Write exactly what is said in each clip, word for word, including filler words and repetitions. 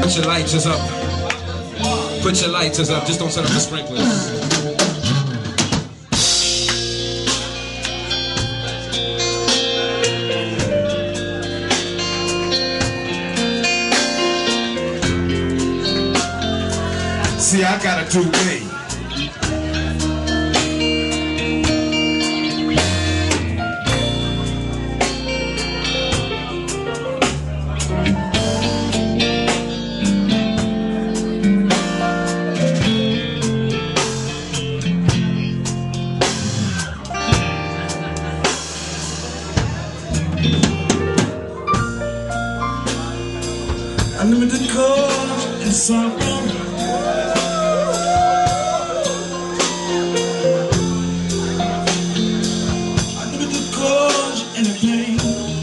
Put your lighters up. Put your lighters up. Just don't set up the sprinklers. See, I got a two-way. Unlimited cause and sorrow. Unlimited cause and pain.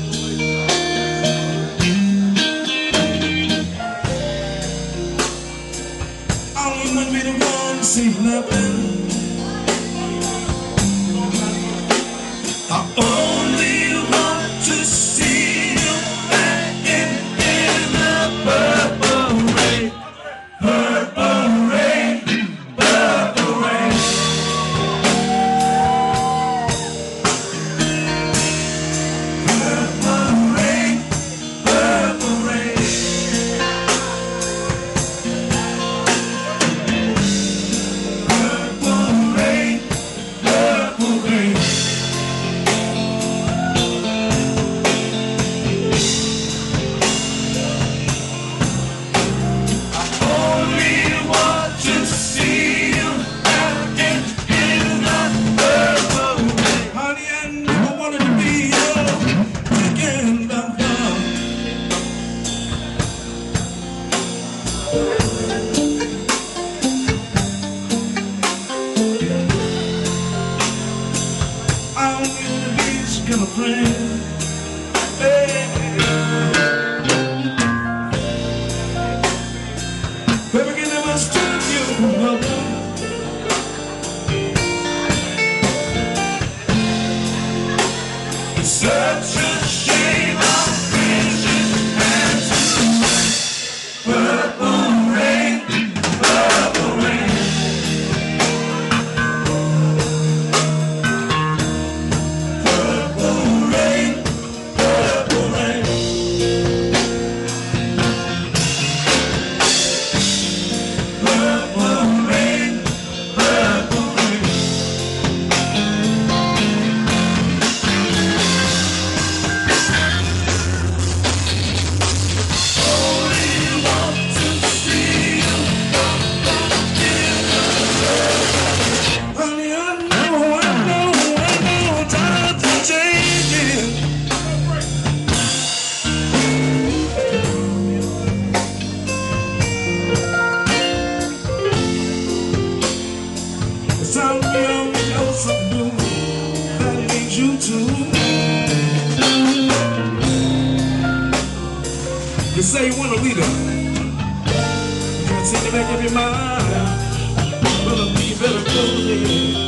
I don't want to be the one to see nothing. I only want to see you back in, in the purple rain, purple rain, purple rain. Purple rain, purple rain. Purple rain, purple rain. Kind of friend, hey. Baby, can I must tell you, mother? It's such a shame our friendship had to purple rain, purple rain. Time to know something that it ain't you too. You say you want a leader, you can't take it back in your mind. Better be better close.